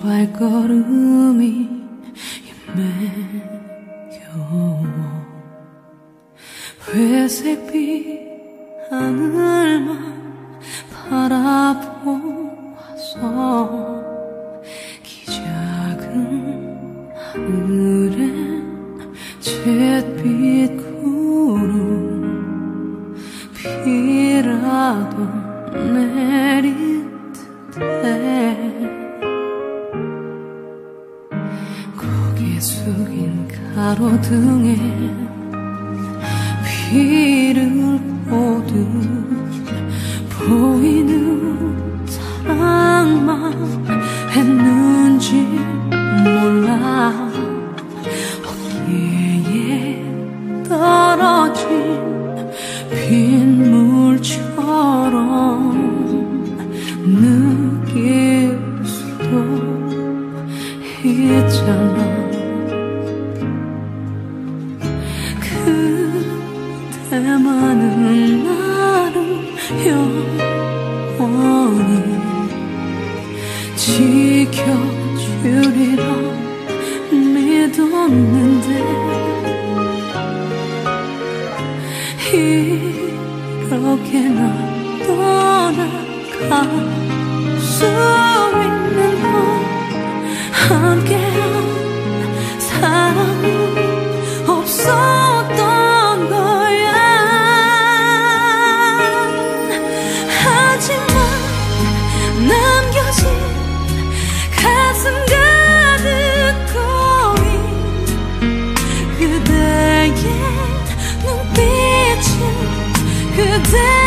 발걸음이 힘매겨워 회색빛 하늘만 바라보아서 기작은 하늘엔 잿빛 구름 비라도 내릴 듯해 고개 숙인 가로등에 비를 보듯 보이는 사랑만 했는지 몰라 어깨에 떨어진 빗물처럼 느낄 수도 있잖아 그대만은 나를 영원히 지켜주리라 믿었는데 이렇게 날 떠나갈 수 있는 건 함께한 사랑은 없었던 거야 하지만 남겨진 가슴 가득 고인 그대의 눈빛은 그대